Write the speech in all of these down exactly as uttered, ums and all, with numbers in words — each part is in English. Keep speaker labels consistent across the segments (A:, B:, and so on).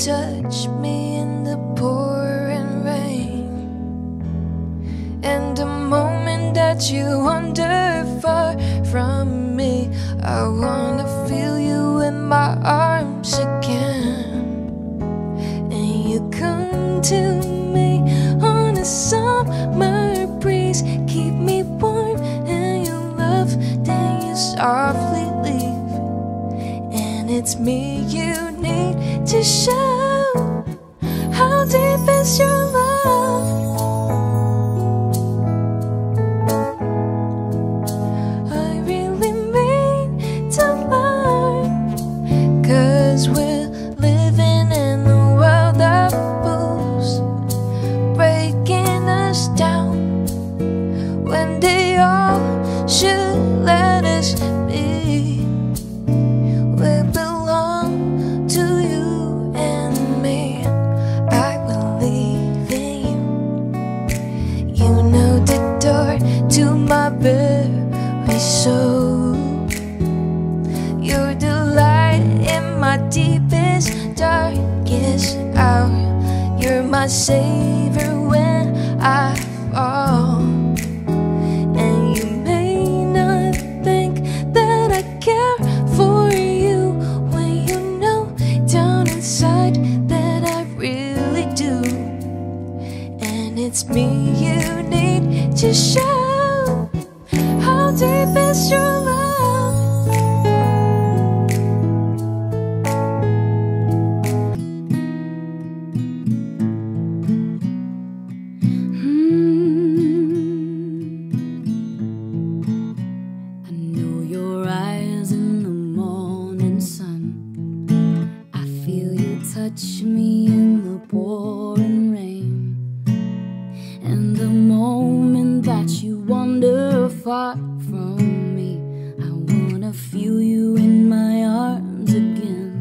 A: touch me in the pouring rain, and the moment that you wander far from me, I wanna feel you in my arms again. And you come to me on a summer breeze, keep me warm in your love, then you softly leave. And it's me you need to show. How deep is your love? I really mean to learn, 'cause we're living in a world of fools, breaking us down when they all should let us be. We belong to you and me. I believe in you. You know the door to my very soul. You're the light in my deepest, darkest hour. You're my savior when I fall. And you may not think that I care for you, when you know down inside that I really do. And it's me you need to show. How deep is your love?
B: I know your eyes in the morning sun. I feel you touch me in the pouring rain. And the moment that you wander far from me, I wanna feel you in my arms again.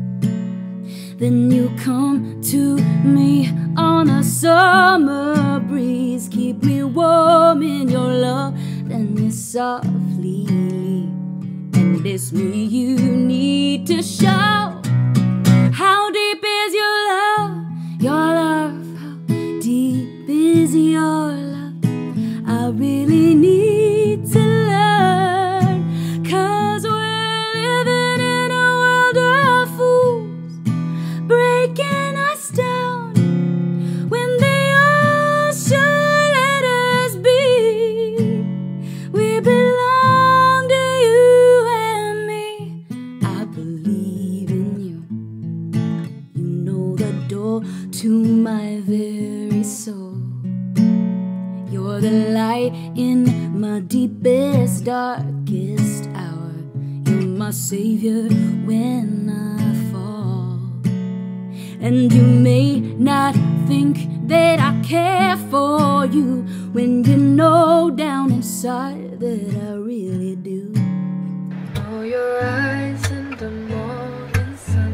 B: Then you come to me on a summer breeze, keep me warm in your love, then you softly leave. And it's me you need to show. How deep is your love? Your love, how deep is your love? I really need to learn, 'cause we're living in a world of fools, breaking us down when they all should let us be. We belong to you and me. I believe in you. You know the door to my very soul. You're the light in my deepest, darkest hour. You're my savior when I fall. And you may not think that I care for you, when you know down inside that I really do.
A: Oh, your eyes in the morning sun.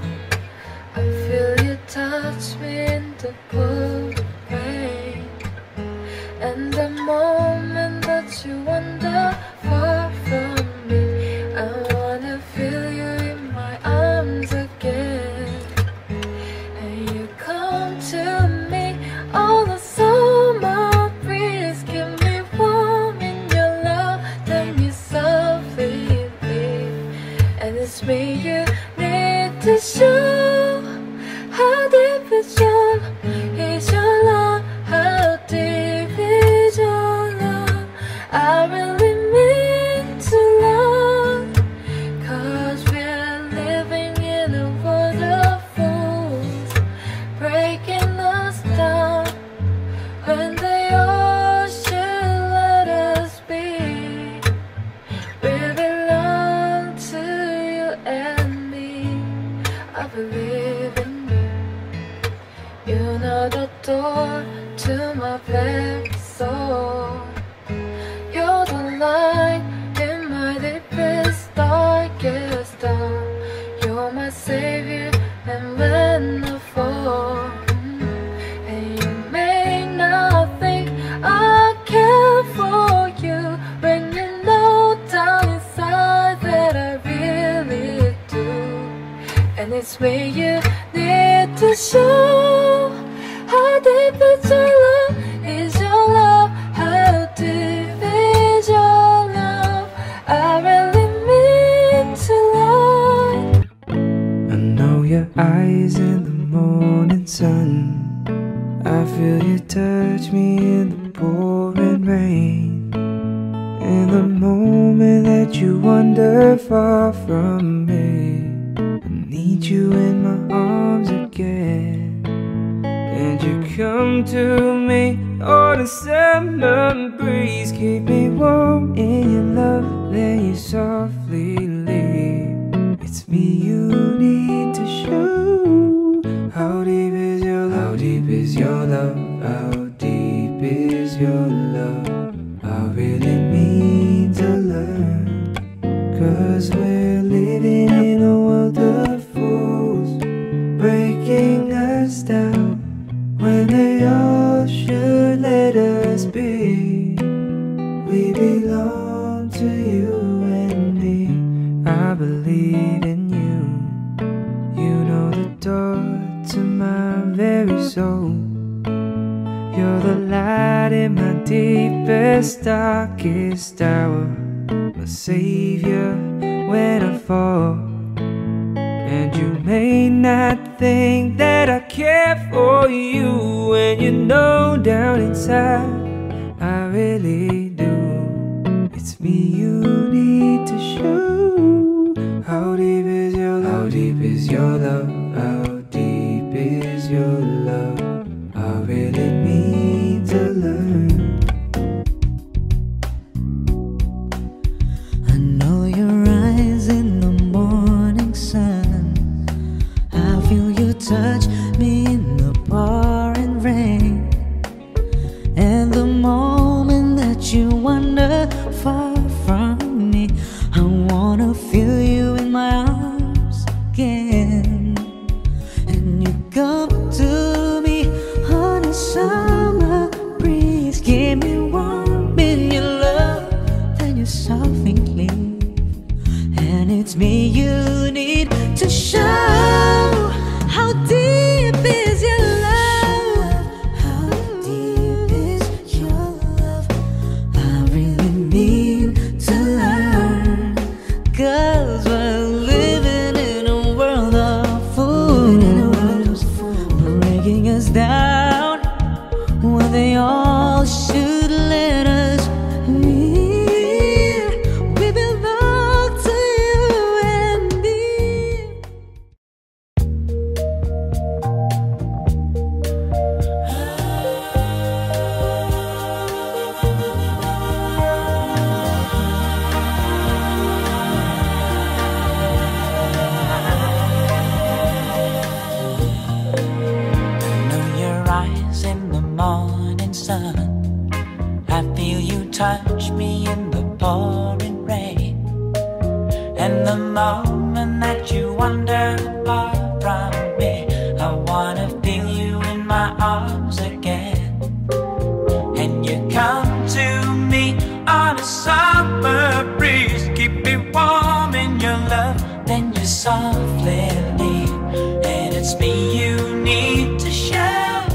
A: I feel you touch me in the pouring rain. And the moment that you wander far from me, I wanna feel you in my arms again. And you come to me all the summer breeze, keep me warm in your love, then you softly leave. And it's me you need to show. How deep is your, is your love? How deep is your love? I really mean to love, 'cause we're living in a world of fools, breaking us down when they all should let us be. We belong to you and me. I believe in you. You know the door to my very soul. You're the light in my deepest, darkest hour. You're my savior, and when I fall, and you may not think I care for you, when you know down inside that I really do. And it's me you need deep is your love? Is your love? How deep is your love? I really mean to lie.
C: I know your eyes in the morning sun. I feel you touch me in the pouring rain. In the moment that you wander far from me, I need you in my arms again. And you come to me on a summer breeze, keep me warm in your love, then you softly leave. It's me you need to show. How deep is your love? How deep is your love? How deep is your love? I really mean to learn, 'cause we're living in a world of fools, breaking us down when they all should let us be. We belong to you and me. I believe in you. You know the door to my very soul. You're the light in my deepest, darkest hour, my savior when I fall. And you may not think that I care for you, when you know down inside I really do. It's me you need to show. How deep is your love? How deep is your love? How deep is your love? I really need to learn.
D: I know your eyes in the morning sun. I feel you touch me in the pouring rain. And the moment that you wander far from me, I wanna feel you in my arms again. And you come to me on a summer breeze, keep me warm in your love, then you softly leave. And it's me you need to show. How deep is your love? How deep is your love? I really mean to learn, 'cause we're living in a world of fools, breaking us down when they all should let us be. We belong to you and me.
E: Morning sun, I feel you touch me in the pouring rain. And the moment that you wander far from me, I wanna feel you in my arms again. And you come to me on a summer breeze, keep me warm in your love, then you softly leave. And it's me you need to show.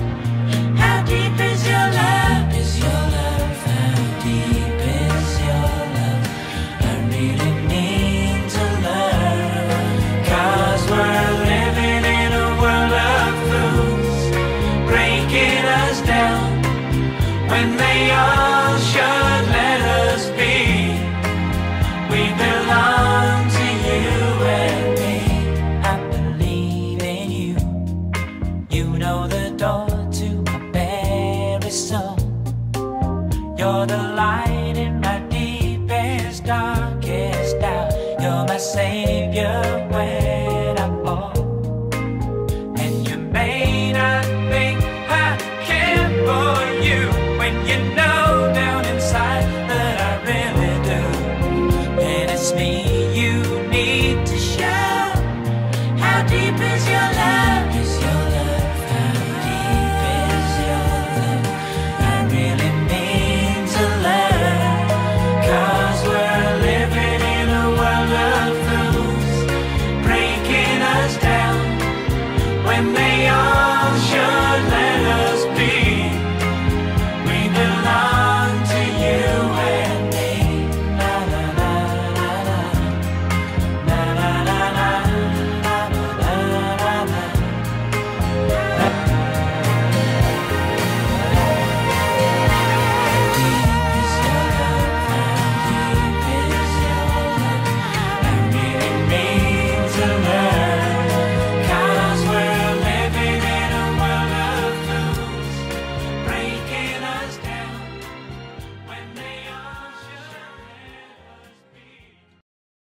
E: When they all should let us be, we belong to you and me. I believe in you. You know the door to my very soul. You're the light